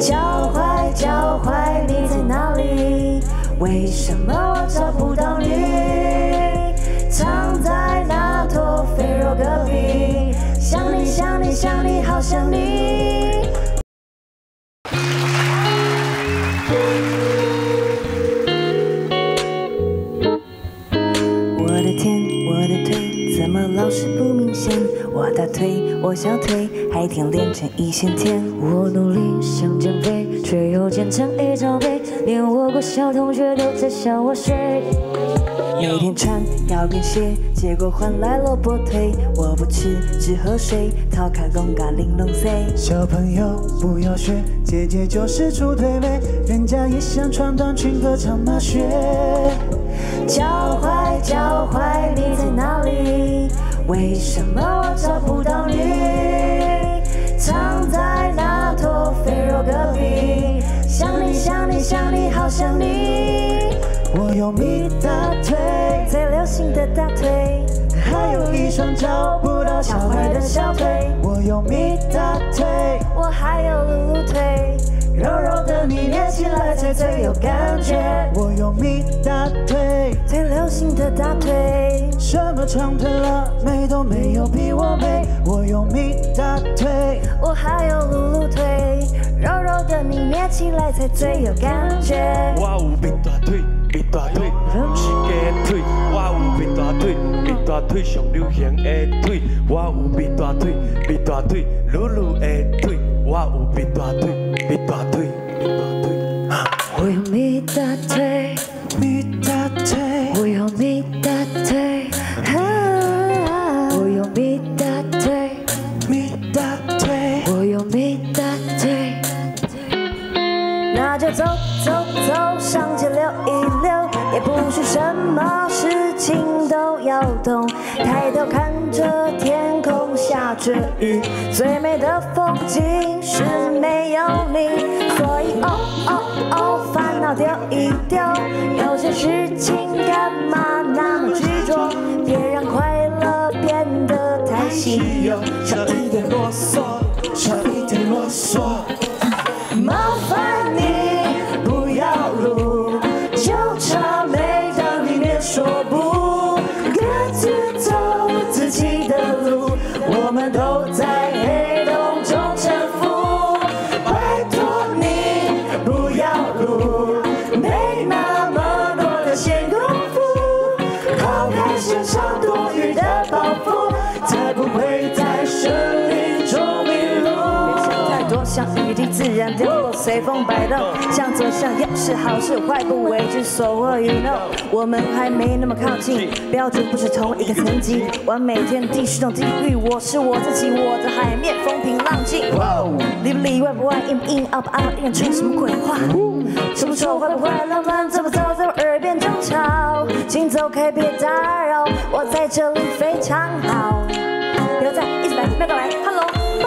脚踝，你在哪里？为什么我找不到你？藏在那坨肥肉隔壁，想你想你想你，好想你。我的天，我的腿怎么老是不明显？我大腿，我小腿还挺连成一线天。我努力想减肥，却又减成一罩杯，连我国小同学都在笑我水。每天穿高跟鞋，结果换来萝卜腿。我不吃，只喝水，讨卡公嘎玲珑碎。 小朋友不要学，姐姐就是出腿美，人家也想穿短裙歌唱马靴。 脚踝，你在哪里？为什么我找不到你？藏在那坨肥肉隔壁，想你想你想你，好想你。 我有蜜大腿， 最流行的大腿， 还有一双找不到脚踝的小腿。我有蜜大腿， 我还有露露腿， 柔柔的你捏起来才最有感觉。我有蜜大腿， 最流行的大腿， 什么长腿辣妹都没有比我美。我有蜜大腿， 我还有露露腿，柔柔的你捏起来才最有感觉。 我有蜜大腿，蜜大腿，不是假腿。我有蜜大腿，蜜大腿上流行的腿。我有蜜大腿，蜜大腿，露露的腿。我有蜜大腿，蜜大腿，蜜大腿。 我有蜜大腿， 蜜大腿， 我有蜜大腿，我有蜜大腿， 蜜大腿， 我有蜜大腿。那就走走走，上街溜一溜，也不是什么事情都要懂。抬头看着天空，下着雨，最美的风景是没有你。所以烦恼丢一丢，有些事情干嘛那么执着？别让快乐变得太稀有， 少一点啰嗦，少一点啰嗦。 麻烦你不要录，就差没让里面说不，各自走自己的路，我们都在黑洞中沉浮。拜托你不要录，没那么多的闲工夫，抛开身上多余的包袱，才不会在森林中迷路。别想太多，像雨滴自然掉落，随风摆动，向左向右是好是坏不为之所谓。You know， 我们还没那么靠近，标准不是同一个层级，完美天地是种地狱，我是我自己，我的海面风平浪静。里不里外不外，硬不硬，凹不凹，硬吹什么鬼话？丑不丑，坏不坏，乱不乱，走不走，在我耳边争吵，请走开，别打扰，我在这里非常好。不要再一直来，不要过来 ，Hello， 拜。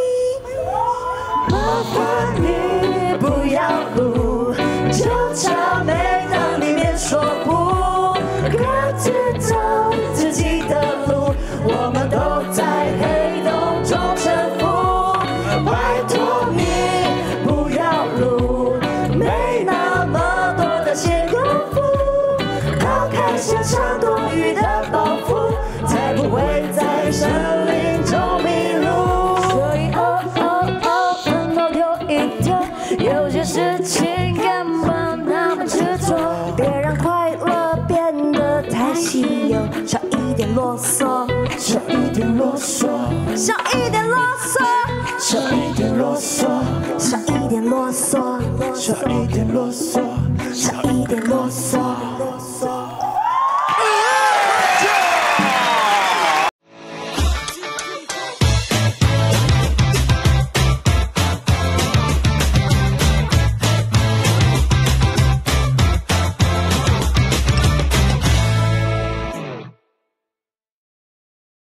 麻烦你不要录，就差没让里面说不，各自走自己的路，我们都在黑洞中沉浮。拜托你不要录，没那么多的闲工夫，抛开身上多余的包袱，才不会在森林中迷路。所以分头丢一丢，有些事情干嘛那么执着？别让快乐变得太稀有，少一点啰嗦， 少一点啰嗦， 少一点啰嗦， 少一点啰嗦， 少一点啰嗦， 少一点啰嗦， 少一点啰嗦。